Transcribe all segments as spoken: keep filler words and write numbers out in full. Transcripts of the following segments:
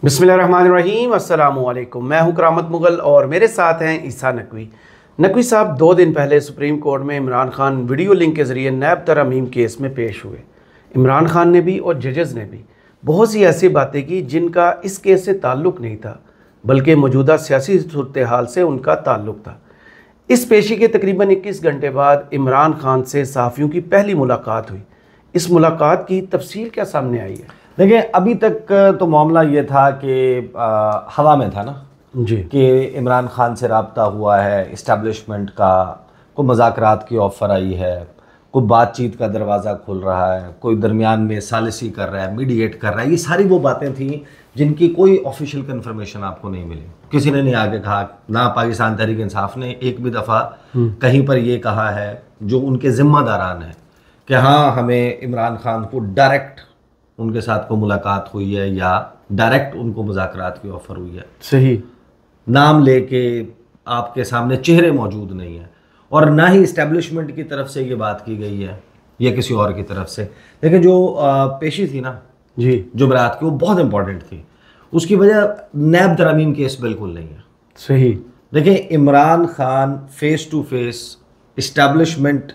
बिस्मिल्लाहिर्रहमानिर्रहीम, अस्सलामु अलैकुम। मैं हूं करामत मुगल और मेरे साथ हैं ईसा नकवी। नकवी साहब दो दिन पहले सुप्रीम कोर्ट में इमरान खान वीडियो लिंक के ज़रिए नैब तरमीम केस में पेश हुए। इमरान खान ने भी और जजेज़ ने भी बहुत सी ऐसी बातें की जिनका इस केस से ताल्लुक़ नहीं था, बल्कि मौजूदा सियासी सूरत हाल से उनका ताल्लुक़ था। इस पेशी के तकरीबन इक्कीस घंटे बाद इमरान खान से सहाफ़ियों की पहली मुलाकात हुई। इस मुलाकात की तफसील क्या सामने आई है? देखिए, अभी तक तो मामला ये था कि हवा में था ना जी कि इमरान खान से रब्ता हुआ है, इस्टेब्लिशमेंट का कोई मुज़ाकरात की ऑफ़र आई है, कोई बातचीत का दरवाज़ा खुल रहा है, कोई दरमियान में सालिसी कर रहा है, मीडिएट कर रहा है। ये सारी वो बातें थी जिनकी कोई ऑफिशियल कन्फर्मेशन आपको नहीं मिली। किसी ने नहीं आगे कहा, ना पाकिस्तान तहरीक इंसाफ ने एक भी दफ़ा कहीं पर ये कहा है जो उनके ज़िम्मेदारान है कि हाँ, हमें इमरान खान को डायरेक्ट उनके साथ को मुलाकात हुई है या डायरेक्ट उनको मुज़ाकरात की ऑफ़र हुई है। सही नाम लेके आपके सामने चेहरे मौजूद नहीं है, और ना ही इस्टेब्लिशमेंट की तरफ से ये बात की गई है या किसी और की तरफ से। लेकिन जो पेशी थी ना जी जो बरात की, वो बहुत इंपॉर्टेंट थी। उसकी वजह नैब तरमीम केस बिल्कुल नहीं है। सही। देखिए, Imran Khan face to face establishment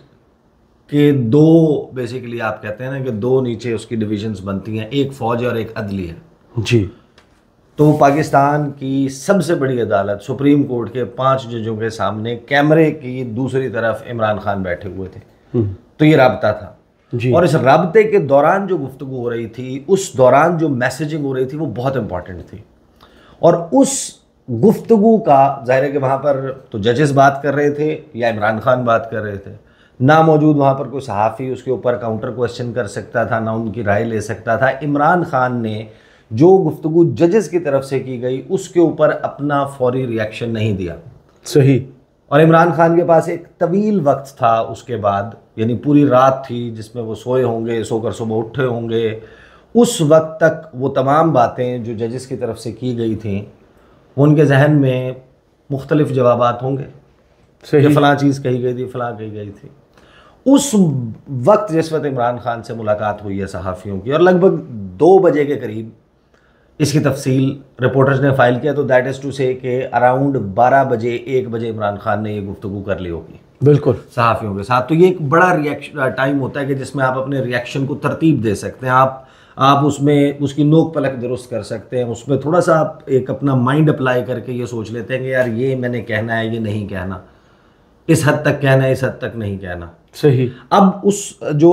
के दो, बेसिकली आप कहते हैं ना कि दो नीचे उसकी डिविजन्स बनती हैं, एक फ़ौज और एक अदली है जी। तो पाकिस्तान की सबसे बड़ी अदालत सुप्रीम कोर्ट के पांच जजों के सामने कैमरे की दूसरी तरफ इमरान खान बैठे हुए थे। तो ये राब्ता था जी। और इस राब्ते के दौरान जो गुफ्तगू हो रही थी, उस दौरान जो मैसेजिंग हो रही थी, वो बहुत इंपॉर्टेंट थी। और उस गुफ्तगू का जाहिर है कि वहाँ पर तो जजेस बात कर रहे थे या इमरान खान बात कर रहे थे, ना मौजूद वहाँ पर कोई सहाफ़ी उसके ऊपर काउंटर क्वेश्चन कर सकता था, ना उनकी राय ले सकता था। इमरान खान ने जो गुफ्तगू जजेस की तरफ से की गई उसके ऊपर अपना फौरी रिएक्शन नहीं दिया। सही। और इमरान खान के पास एक तवील वक्त था उसके बाद, यानी पूरी रात थी जिसमें वो सोए होंगे, सोकर सुबह उठे होंगे। उस वक्त तक वो तमाम बातें जो जजेस की तरफ से की गई थी, उनके जहन में मुख्तलिफ जवाबात होंगे। सही। फ़लाँ चीज़ कही गई थी, फ़लाँ कही गई थी। उस वक्त जिस वक्त इमरान खान से मुलाकात हुई है सहाफ़ियों की, और लगभग दो बजे के करीब इसकी तफसील रिपोर्टर्स ने फाइल किया, तो दैट इज़ टू से कि अराउंड बारह बजे एक बजे इमरान खान ने ये गुफ्तगू कर ली होगी बिल्कुल सहाफ़ियों के साथ। तो ये एक बड़ा रिएक्शन टाइम होता है कि जिसमें आप अपने रिएक्शन को तरतीब दे सकते हैं, आप आप उसमें उसकी नोक पलक दुरुस्त कर सकते हैं, उसमें थोड़ा सा आप एक अपना माइंड अप्लाई करके ये सोच लेते हैं कि यार ये मैंने कहना है, ये नहीं कहना, इस हद तक कहना है, इस हद तक नहीं कहना। सही। अब उस जो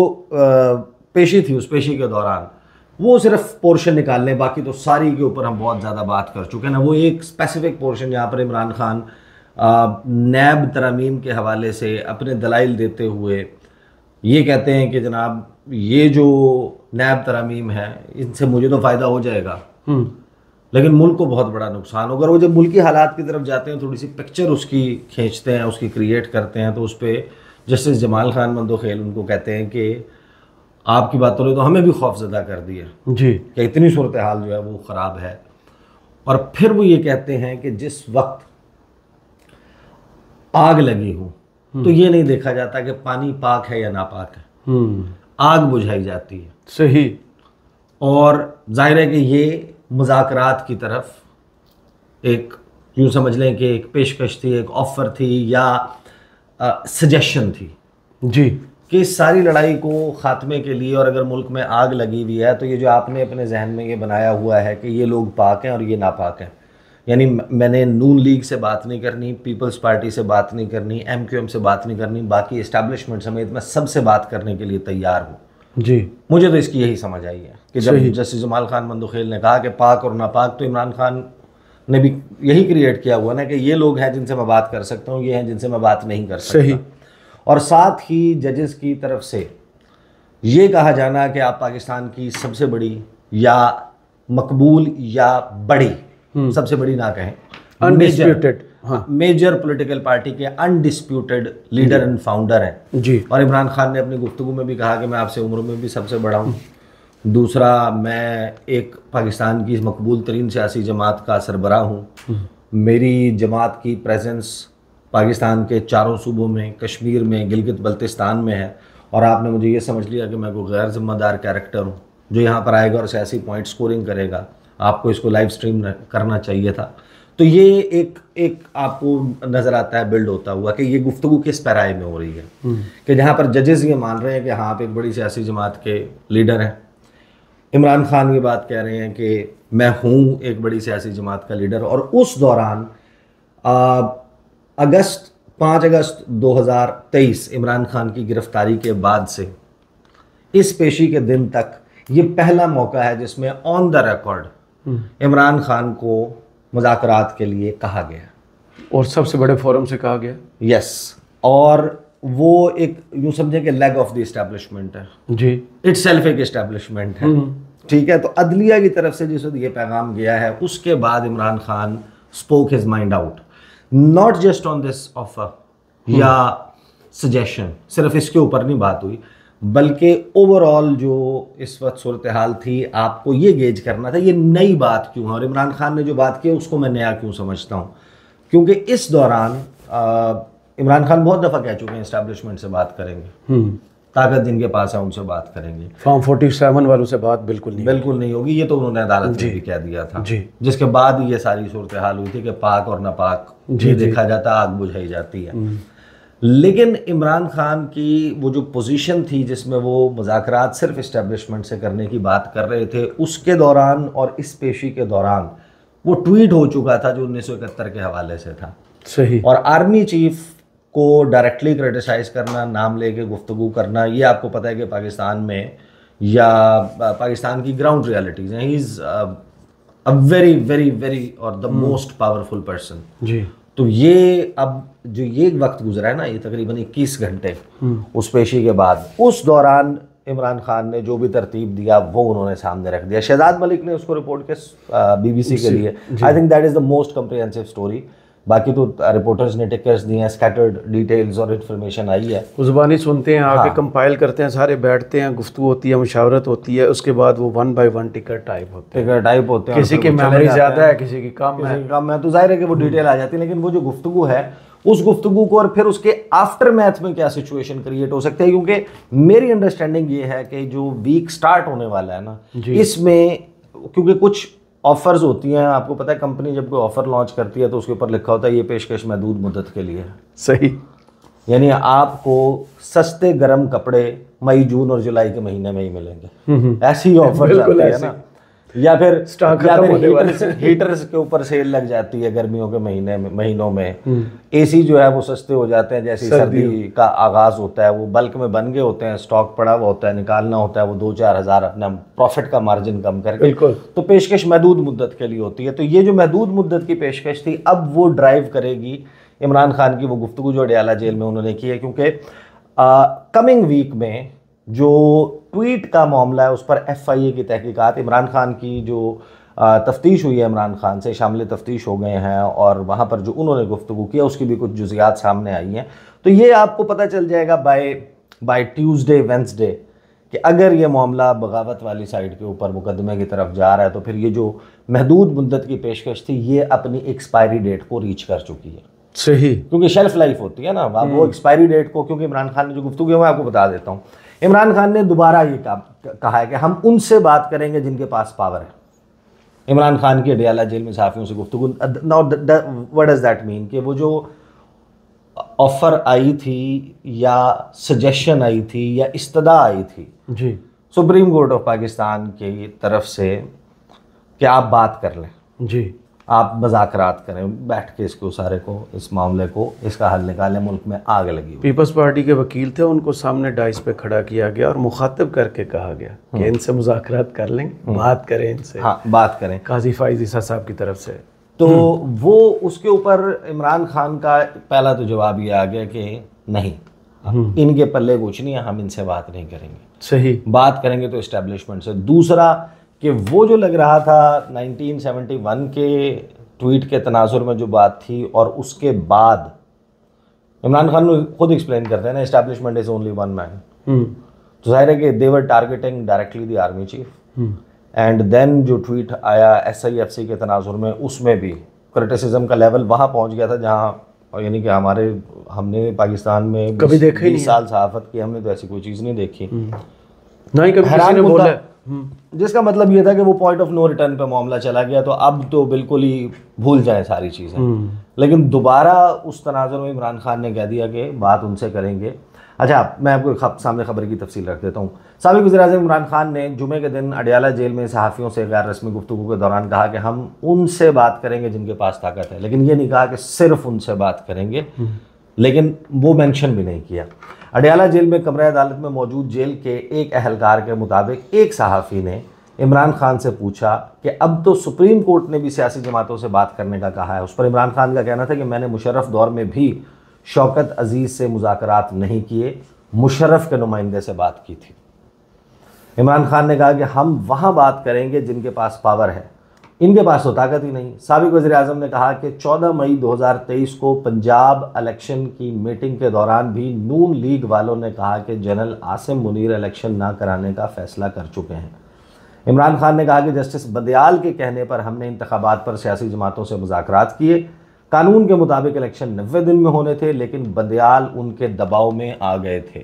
पेशी थी, उस पेशी के दौरान वो सिर्फ पोर्शन निकालने, बाकी तो सारी के ऊपर हम बहुत ज़्यादा बात कर चुके हैं ना। वो एक स्पेसिफिक पोर्शन जहाँ पर इमरान खान नैब तरमीम के हवाले से अपने दलाइल देते हुए ये कहते हैं कि जनाब ये जो नैब तरमीम है, इनसे मुझे तो फ़ायदा हो जाएगा लेकिन मुल्क को बहुत बड़ा नुकसान होगा। और वो जब मुल्की हालात की तरफ जाते हैं, थोड़ी सी पिक्चर उसकी खींचते हैं, उसकी क्रिएट करते हैं, तो उस पर जस्टिस जमाल खान मंदोखेल उनको कहते हैं कि आपकी बातों ने तो हमें भी खौफजदा कर दिया जी कि इतनी सूरत हाल जो है वो ख़राब है। और फिर वो ये कहते हैं कि जिस वक्त आग लगी हो तो ये नहीं देखा जाता कि पानी पाक है या नापाक है, आग बुझाई जाती है। सही। और जाहिर है कि ये मुज़ाकरात की तरफ एक, यूँ समझ लें कि एक पेशकश थी, एक ऑफ़र थी या सजेशन थी जी कि इस सारी लड़ाई को ख़ात्मे के लिए, और अगर मुल्क में आग लगी हुई है तो ये जो आपने अपने जहन में ये बनाया हुआ है कि ये लोग पाक हैं और ये नापाक हैं, यानी मैंने नून लीग से बात नहीं करनी, पीपल्स पार्टी से बात नहीं करनी, एम क्यू एम से बात नहीं करनी, बाकी इस्टेब्लिशमेंट समेत मैं सबसे बात करने के लिए तैयार हूँ जी। मुझे तो इसकी यही समझ आई है कि जब जस्टिस जमाल खान मंदोखेल ने कहा कि पाक और नापाक, तो इमरान खान ने भी यही क्रिएट किया हुआ ना कि ये लोग हैं जिनसे मैं बात कर सकता हूँ, ये हैं जिनसे मैं बात नहीं कर सकता। सही। और साथ ही जजेस की तरफ से ये कहा जाना कि आप पाकिस्तान की सबसे बड़ी या मकबूल या बड़ी, सबसे बड़ी ना कहें, अनडिस्प्यूटेड, हाँ, मेजर पॉलिटिकल पार्टी के अनडिस्प्यूटेड लीडर एंड फाउंडर हैं जी। और इमरान खान ने अपनी गुफ्तगू में भी कहा कि मैं आपसे उम्र में भी सबसे बड़ा हूँ। दूसरा, मैं एक पाकिस्तान की मकबूल तरीन सियासी जमात का सरबराह हूँ। मेरी जमात की प्रेजेंस पाकिस्तान के चारों सूबों में, कश्मीर में, गिलगित बल्तिस्तान में है, और आपने मुझे ये समझ लिया कि मैं कोई गैर जिम्मेदार कैरेक्टर हूँ जो यहाँ पर आएगा और सियासी पॉइंट स्कोरिंग करेगा। आपको इसको लाइव स्ट्रीम करना चाहिए था। तो ये एक एक आपको नज़र आता है बिल्ड होता हुआ कि ये गुफ्तगू किस पैराए में हो रही है, कि जहाँ पर जजेस ये मान रहे हैं कि हाँ आप एक बड़ी सियासी जमात के लीडर हैं, इमरान खान ये बात कह रहे हैं कि मैं हूँ एक बड़ी सियासी जमात का लीडर। और उस दौरान अगस्त पाँच अगस्त दो हज़ार तेईस इमरान खान की गिरफ्तारी के बाद से इस पेशी के दिन तक ये पहला मौका है जिसमें on the record Imran Khan को मुज़ाकरात के लिए कहा गया और सबसे बड़े फोरम से कहा गया। यस, और वो एक यूँ समझें कि लेग ऑफ द इस्टेब्लिशमेंट है जी, इट्स सेल्फ एक इस्टेब्लिशमेंट है। ठीक है, तो अदलिया की तरफ से जिस वक्त ये पैगाम गया है उसके बाद Imran Khan spoke his mind out, not just on this offer या सजेशन, सिर्फ इसके ऊपर नहीं बात हुई, बल्कि ओवरऑल जो इस वक्त सूरत हाल थी आपको ये गेज करना था ये नई बात क्यों है और इमरान खान ने जो बात की उसको मैं नया क्यों समझता हूँ। क्योंकि इस दौरान आ, इमरान खान बहुत दफ़ा कह चुके हैं इस्टेब्लिशमेंट से बात करेंगे, ताकत जिनके पास है उनसे बात करेंगे, फॉर्म फोर्टी सेवन वालों से बात बिल्कुल नहीं बिल्कुल नहीं होगी। ये तो उन्होंने अदालत में भी कह दिया था जी। जिसके बाद ये सारी सूरत हाल हुई थी कि पाक और नापाक जी देखा जाता, आग बुझाई जाती है। लेकिन इमरान खान की वो जो पोजीशन थी जिसमें वो मुज़ाकरात सिर्फ इस्टेब्लिशमेंट से करने की बात कर रहे थे, उसके दौरान और इस पेशी के दौरान वो ट्वीट हो चुका था जो उन्नीस सौ इकहत्तर के हवाले से था। सही। और आर्मी चीफ को डायरेक्टली क्रिटिसाइज करना, नाम लेके गुफ्तगू करना, ये आपको पता है कि पाकिस्तान में या पाकिस्तान की ग्राउंड रियलिटीज़ हैं। He is a very very very और द मोस्ट पावरफुल पर्सन जी। तो ये अब जो ये वक्त गुजरा है ना, ये तकरीबन इक्कीस घंटे उस पेशी के बाद, उस दौरान इमरान खान ने जो भी तरतीब दिया वो उन्होंने सामने रख दिया। शहजाद मलिक ने उसको रिपोर्ट के बीबीसी के लिए, I think that is the most comprehensive story. बाकी तो रिपोर्टर्स ने टिकर्स दिए हैं, स्कैटर्ड डिटेल्स और इन्फॉर्मेशन आई है, ज़ुबानी सुनते हैं, आके हाँ। कंपाइल करते हैं, सारे बैठते हैं, गुफ्तगू होती है, मुशावरत होती है, उसके बाद वो one by one ticker type होते हैं टिकर टाइप होते हैं। किसी की मेमोरी ज़्यादा है, किसी की कम है, कम है, तो जाहिर है कि वो डिटेल आ जाती है। लेकिन वो जो गुफ्तगू है उस गुफ्तगू को और फिर उसके आफ्टर मैथ में क्या सिचुएशन क्रिएट हो सकती है, क्योंकि मेरी अंडरस्टैंडिंग ये है कि जो वीक स्टार्ट होने वाला है ना, इसमें क्योंकि कुछ ऑफर्स होती हैं, आपको पता है कंपनी जब कोई ऑफर लॉन्च करती है तो उसके ऊपर लिखा होता है ये पेशकश महदूद मुद्दत के लिए। सही, यानी आपको सस्ते गर्म कपड़े मई जून और जुलाई के महीने में ही मिलेंगे, ऐसी ही ऑफर आती है ना। या फिर या फिर हीटर्स हीटर्स के ऊपर सेल लग जाती है गर्मियों के महीने में महीनों में एसी जो है वो सस्ते हो जाते हैं जैसे सर्दी का आगाज होता है, वो बल्क में बन गए होते हैं, स्टॉक पड़ा हुआ होता है, निकालना होता है वो दो चार हज़ार अपना प्रॉफिट का मार्जिन कम करके, तो पेशकश महदूद मुद्दत के लिए होती है। तो ये जो महदूद मुद्दत की पेशकश थी अब वो ड्राइव करेगी इमरान खान की वो गुफ्तगू जो अडयाला जेल में उन्होंने की है, क्योंकि कमिंग वीक में जो ट्वीट का मामला है उस पर एफ आई ए की तहकीकात, इमरान खान की जो तफ्तीश हुई है, इमरान खान से शामिल तफ्तीश हो गए हैं और वहाँ पर जो उन्होंने गुफ्तगू किया उसकी भी कुछ जुज़ियात सामने आई हैं। तो ये आपको पता चल जाएगा बाय बाय ट्यूसडे वेंसडे कि अगर ये मामला बगावत वाली साइड के ऊपर मुकदमे की तरफ जा रहा है तो फिर ये जो महदूद मुद्दत की पेशकश थी ये अपनी एक्सपायरी डेट को रीच कर चुकी है। सही, क्योंकि शेल्फ लाइफ होती है ना, आप वो एक्सपायरी डेट को, क्योंकि इमरान खान ने जो गुफ्तगू है मैं आपको बता देता हूँ। इमरान खान ने दोबारा ये कहा है कि हम उनसे बात करेंगे जिनके पास पावर है। इमरान खान की अडयाला जेल में सहाफ़ियों से गुफ्तगू, now what does that mean कि वो जो ऑफ़र आई थी या सजेशन आई थी या इस्तदा आई थी जी सुप्रीम कोर्ट ऑफ पाकिस्तान की तरफ से कि आप बात कर लें जी, आप मुज़ाकरात करें, बैठ के इसको सारे को इस मामले को इसका हल निकालें, मुल्क में आग लगी। पीपल्स पार्टी के वकील थे, उनको सामने डाइस पे खड़ा किया गया और मुखातिब करके कहा गया कि इनसे मुज़ाकरात कर लें, बात करें इनसे, हाँ बात करें, काजी फाइज ईसा साहब की तरफ से। तो वो उसके ऊपर इमरान खान का पहला तो जवाब ये आ गया कि नहीं, इनके पल्ले कुछ नहीं है, हम इनसे बात नहीं करेंगे। सही, बात करेंगे तो इस्टेब्लिशमेंट से। दूसरा कि वो जो लग रहा था नाइनटीन सेवेंटी वन के ट्वीट के तनाजुर में जो बात थी और उसके बाद इमरान खान खुद एक्सप्लेन करते हैं ना, establishment is only one man, तो जाहिर है कि they were targeting directly the army chief. And then जो ट्वीट आया एस आई एफ सी के तनाजुर में, उसमें भी क्रिटिसिज्म का लेवल वहाँ पहुँच गया था जहाँ यानी कि हमारे हमने पाकिस्तान में कभी देखा ही नहीं साल सहाफत की, हमने तो ऐसी कोई चीज़ नहीं देखी, ना ही कभी किसी ने बोला। जिसका मतलब ये था कि वो पॉइंट ऑफ नो रिटर्न पे मामला चला गया, तो अब तो बिल्कुल ही भूल जाए सारी चीज़ें। लेकिन दोबारा उस तनाज़ुर में इमरान खान ने कह दिया कि बात उनसे करेंगे। अच्छा, मैं आपको खब, सामने खबर की तफसील रख देता हूँ। साबिक़ वज़ीर-ए-आज़म इमरान खान ने जुमे के दिन अडियाला जेल में सहाफ़ियों से गैर रस्मी गुफ्तगू के दौरान कहा कि हम उनसे बात करेंगे जिनके पास ताकत है, लेकिन ये नहीं कहा कि सिर्फ उनसे बात करेंगे, लेकिन वो मेंशन भी नहीं किया। अडियाला जेल में कमरा अदालत में मौजूद जेल के एक अहलकार के मुताबिक एक सहाफ़ी ने इमरान खान से पूछा कि अब तो सुप्रीम कोर्ट ने भी सियासी जमातों से बात करने का कहा है। उस पर इमरान खान का कहना था कि मैंने मुशर्रफ दौर में भी शौकत अजीज़ से मुज़ाकरात नहीं किए, मुशर्रफ के नुमाइंदे से बात की थी। इमरान खान ने कहा कि हम वहाँ बात करेंगे जिनके पास पावर है, इनके पास तो ताकत ही नहीं। साबिक़ वज़ीर-ए-आज़म ने कहा कि चौदह मई दो हज़ार तेईस को पंजाब इलेक्शन की मीटिंग के दौरान भी नून लीग वालों ने कहा कि जनरल आसिम मुनीर इलेक्शन ना कराने का फ़ैसला कर चुके हैं। इमरान खान ने कहा कि जस्टिस बदियाल के कहने पर हमने इंतखाबात पर सियासी जमातों से मुज़ाकरात किए। कानून के मुताबिक इलेक्शन नब्बे दिन में होने थे, लेकिन बदियाल उनके दबाव में आ गए थे।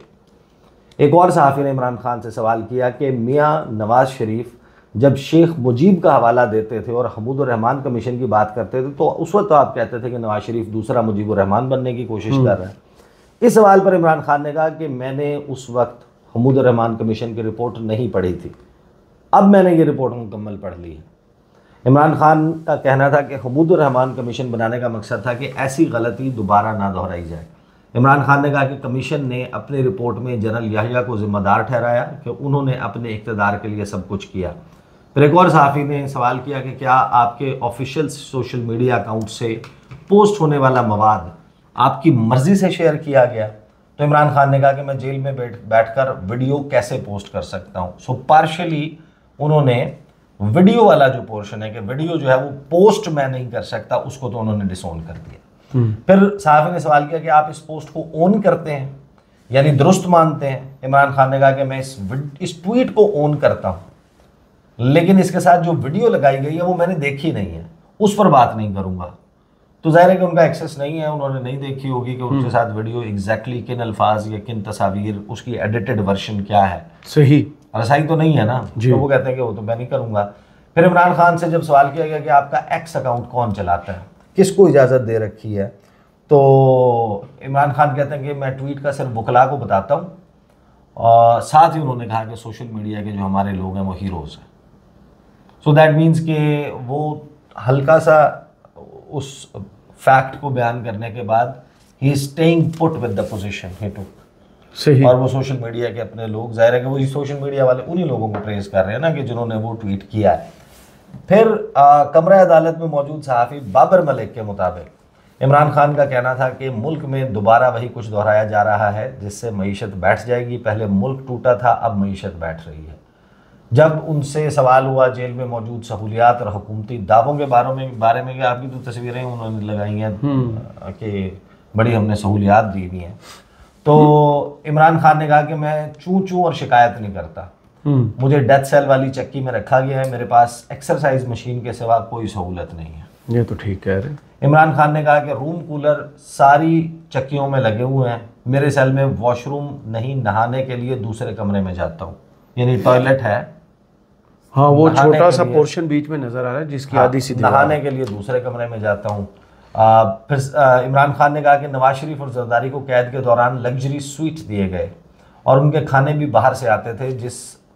एक और सहाफ़ी ने इमरान खान से सवाल किया कि मियाँ नवाज शरीफ जब शेख मुजीब का हवाला देते थे और हमूद रहमान कमीशन की बात करते थे, तो उस वक्त तो आप कहते थे कि नवाज शरीफ दूसरा मुजीब रहमान बनने की कोशिश कर रहा है। इस सवाल पर इमरान खान ने कहा कि मैंने उस वक्त हमूद रहमान कमीशन की रिपोर्ट नहीं पढ़ी थी, अब मैंने ये रिपोर्ट मुकम्मल पढ़ ली है। इमरान खान का कहना था कि हमूद रहमान कमीशन बनाने का मकसद था कि ऐसी गलती दोबारा ना दोहराई जाए। इमरान खान ने कहा कि कमीशन ने अपनी रिपोर्ट में जनरल याहिया को ज़िम्मेदार ठहराया कि उन्होंने अपने इक़्तिदार के लिए सब कुछ किया। फिर एक और सहाफ़ी ने सवाल किया कि क्या आपके ऑफिशियल सोशल मीडिया अकाउंट से पोस्ट होने वाला मवाद आपकी मर्ज़ी से शेयर किया गया? तो इमरान खान ने कहा कि मैं जेल में बैठ बैठकर वीडियो कैसे पोस्ट कर सकता हूँ। सो पार्शली उन्होंने वीडियो वाला जो पोर्शन है कि वीडियो जो है वो पोस्ट मैं नहीं कर सकता, उसको तो उन्होंने डिसोन कर दिया। फिर सहाफ़ी ने सवाल किया कि आप इस पोस्ट को ओन करते हैं, यानी दुरुस्त मानते हैं? इमरान खान ने कहा कि मैं इस इस ट्वीट को ओन करता हूँ, लेकिन इसके साथ जो वीडियो लगाई गई है वो मैंने देखी नहीं है, उस पर बात नहीं करूँगा। तो जाहिर है कि उनका एक्सेस नहीं है, उन्होंने नहीं देखी होगी कि उनके साथ वीडियो एग्जैक्टली किन अल्फाज या किन तस्वीर, उसकी एडिटेड वर्जन क्या है, सही रसाई तो नहीं है ना, तो वो कहते हैं कि वो तो मैं नहीं करूँगा। फिर इमरान खान से जब सवाल किया गया कि आपका एक्स अकाउंट कौन चलाता है, किसको इजाज़त दे रखी है, तो इमरान खान कहते हैं कि मैं ट्वीट का सिर्फ बुकला को बताता हूँ, और साथ ही उन्होंने कहा कि सोशल मीडिया के जो हमारे लोग हैं वो हीरोज़ हैं। सो दैट मीन्स कि वो हल्का सा उस फैक्ट को बयान करने के बाद he is staying put with the position he took. सही। और वो सोशल मीडिया के अपने लोग, जाहिर है कि वो सोशल मीडिया वाले उन्हीं लोगों को प्रेज कर रहे हैं ना कि जिन्होंने वो ट्वीट किया है। फिर आ, कमरा अदालत में मौजूद सहाफ़ी बाबर मलिक के मुताबिक इमरान खान का कहना था कि मुल्क में दोबारा वही कुछ दोहराया जा रहा है जिससे मईशत बैठ जाएगी। पहले मुल्क टूटा था, अब मईशत बैठ रही है। जब उनसे सवाल हुआ जेल में मौजूद सहूलियात और हुकूमती दावों के बारे में बारे में कि आपकी तो तस्वीरें उन्होंने लगाई हैं कि बड़ी हमने सहूलियात दी हुई हैं, तो इमरान खान ने कहा कि मैं चूँ चूँ और शिकायत नहीं करता, मुझे डेथ सेल वाली चक्की में रखा गया है, मेरे पास एक्सरसाइज मशीन के सिवा कोई सहूलत नहीं है। ये तो ठीक कह रहे। इमरान खान ने कहा कि रूम कूलर सारी चक्कियों में लगे हुए हैं, मेरे सेल में वॉशरूम नहीं, नहाने के लिए दूसरे कमरे में जाता हूँ, यानी टॉयलेट है, हाँ वो छोटा सा पोर्शन बीच में नजर आ रहा है जिसकी हाँ, आधी सी नहाने के लिए दूसरे कमरे में जाता हूँ। फिर इमरान खान ने कहा कि नवाज शरीफ और जरदारी को कैद के दौरान लग्जरी स्वीट दिए गए और उनके खाने भी बाहर से आते थे, जिस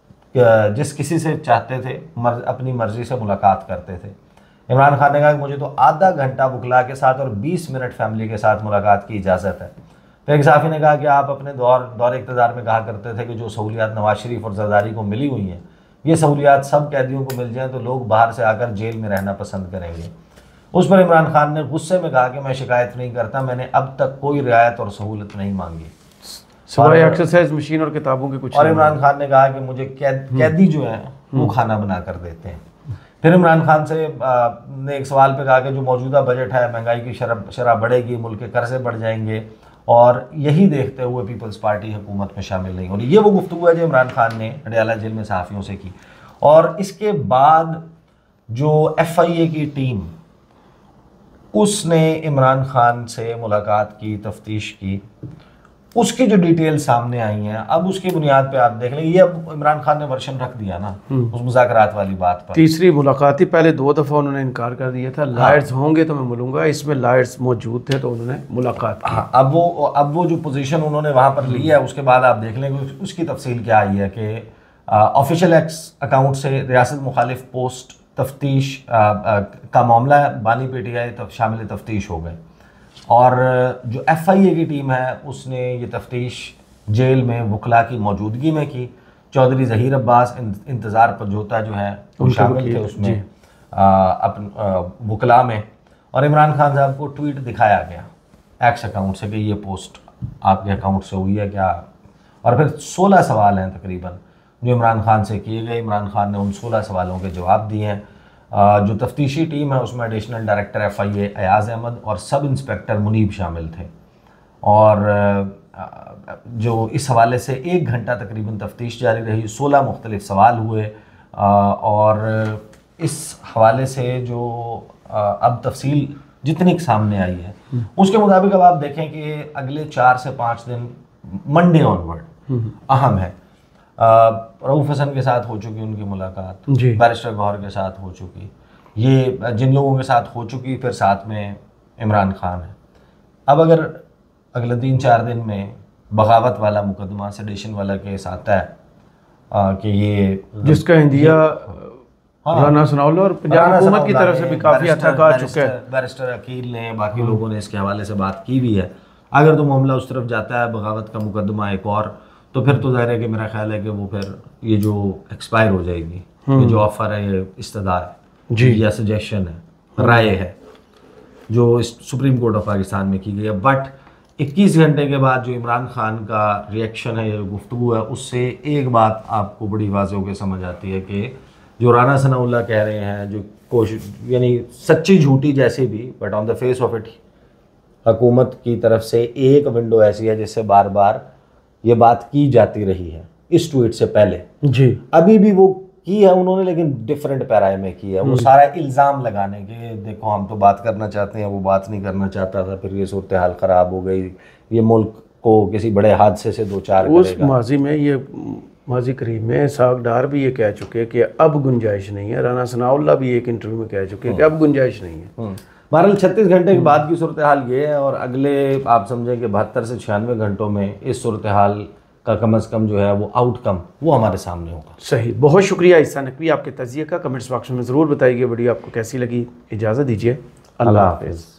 जिस किसी से चाहते थे मर, अपनी मर्जी से मुलाकात करते थे। इमरान खान ने कहा कि मुझे तो आधा घंटा बुखला के साथ और बीस मिनट फैमिली के साथ मुलाकात की इजाज़त है। तो एक सहाफ़ी ने कहा कि आप अपने दौर दौर इक़्तिदार में कहा करते थे कि जो सहूलियात नवाज शरीफ और जरदारी को मिली हुई हैं, ये सहूलियात सब कैदियों को मिल जाएं तो लोग बाहर से आकर जेल में रहना पसंद करेंगे। उस पर इमरान खान ने गुस्से में कहा कि मैं शिकायत नहीं करता, मैंने अब तक कोई रियायत और सहूलत नहीं मांगी, सिवाय एक्सरसाइज मशीन और किताबों के कुछ। और इमरान खान ने कहा कि मुझे कैद कैदी जो है वो खाना बना कर देते हैं। फिर इमरान खान से आ, ने एक सवाल पे कहा कि जो मौजूदा बजट है, महंगाई की शरह शरह बढ़ेगी, मुल्क के कर्जे बढ़ जाएंगे, और यही देखते हुए पीपल्स पार्टी हुकूमत में शामिल नहीं हो रही। ये वो गुफ्तगू है जो इमरान खान ने अडियाला जेल में सहाफ़ियों से की। और इसके बाद जो एफ आई ए की टीम, उसने इमरान खान से मुलाकात की, तफ्तीश की, उसकी जो डिटेल सामने आई हैं, अब उसकी बुनियाद पे आप देख लें, ये अब इमरान खान ने वर्शन रख दिया ना उस मुज़ाकरात वाली बात पर। तीसरी मुलाकात ही पहले दो दफ़ा उन्होंने इनकार कर दिया था, लायर्स होंगे तो मैं मिलूंगा, इसमें लायर्स मौजूद थे तो उन्होंने मुलाकात की। हाँ, अब वो अब वो जो पोजीशन उन्होंने वहाँ पर ली है, उसके बाद आप देख लेंगे उसकी तफसील क्या आई है कि ऑफिशियल एक्स अकाउंट से रियासत मुखालिफ पोस्ट तफ्तीश का मामला बानी पी टी आई तब शामिल तफ्तीश हो गए, और जो एफ आई ए की टीम है उसने ये तफ्तीश जेल में वकला की मौजूदगी में की। चौधरी ज़हीर अब्बास इंतज़ार पजोता जो है वो शामिल थे उसमें अपन वकला में, और इमरान खान साहब को ट्वीट दिखाया गया एक्स अकाउंट से कि ये पोस्ट आपके अकाउंट से हुई है क्या, और फिर सोलह सवाल हैं तकरीबन जो इमरान खान से किए गए। इमरान खान ने उन सोलह सवालों के जवाब दिए हैं। जो तफ्तीशी टीम है उसमें additional director F I A Ayaz Ahmed और सब इंस्पेक्टर मुनीब शामिल थे, और जो इस हवाले से एक घंटा तकरीबन तफ्तीश जारी रही, सोलह मुख्तलिफ सवाल हुए, और इस हवाले से जो अब तफसील जितनी सामने आई है उसके मुताबिक अब आप देखें कि अगले चार से पाँच दिन मंडे ऑनवर्ड अहम है। रऊफ़ हसन के साथ हो चुकी उनकी मुलाकात, बैरिस्टर गौहर के साथ हो चुकी, ये जिन लोगों के साथ हो चुकी, फिर साथ में इमरान खान है। अब अगर अगले तीन चार दिन में बगावत वाला मुकदमा, सेडिशन वाला केस आता है आ, कि ये जिसका इंडिया हाँ, राना सनाउल्लाह और पंजाब हुकूमत की तरफ से भी काफ़ी अच्छा कहा चुका है, बैरिस्टर अकील ने, बाकी लोगों ने इसके हवाले से बात की भी है। अगर तो मामला उस तरफ जाता है, बगावत का मुकदमा एक और, तो फिर तो ज़ाहिर है कि मेरा ख्याल है कि वो फिर ये जो एक्सपायर हो जाएगी, ये जो ऑफ़र है, ये इस्तदा है जी या सजेशन है, राय है जो इस सुप्रीम कोर्ट ऑफ पाकिस्तान में की गई है। बट इक्कीस घंटे के बाद जो इमरान खान का रिएक्शन है या गुफ्तगू है, उससे एक बात आपको बड़ी वाज़ेह होकर समझ आती है कि जो राना सनाउल्लाह कह रहे हैं, जो कोशिश यानी सच्ची झूठी जैसे भी, but on the face of it हुकूमत की तरफ से एक विंडो ऐसी है जिससे बार बार ये बात की जाती रही है इस ट्वीट से पहले जी, अभी भी वो की है उन्होंने, लेकिन डिफरेंट पैराए में की है। वो सारा इल्ज़ाम लगाने के, देखो हम तो बात करना चाहते हैं, वो बात नहीं करना चाहता था, फिर ये सूरत हाल ख़राब हो गई, ये मुल्क को किसी बड़े हादसे से दो चार उस माजी में, ये माजी करीब में साग डार भी ये कह चुके कि अब गुंजाइश नहीं है, राना सनाउल्लाह भी एक इंटरव्यू में कह चुके कि अब गुंजाइश नहीं है। बहरहाल छत्तीस घंटे के बाद की सूरत हाल ये है, और अगले आप समझें कि बहत्तर से छियानवे घंटों में इस सूरत हाल का कम अज़ कम जो है वो आउटकम वो हमारे सामने होगा। सही, बहुत शुक्रिया इस्सा नकवी आपके तज़िये का। कमेंट्स बॉक्स में ज़रूर बताइए वीडियो आपको कैसी लगी। इजाज़त दीजिए, अल्लाह हाफ़िज़।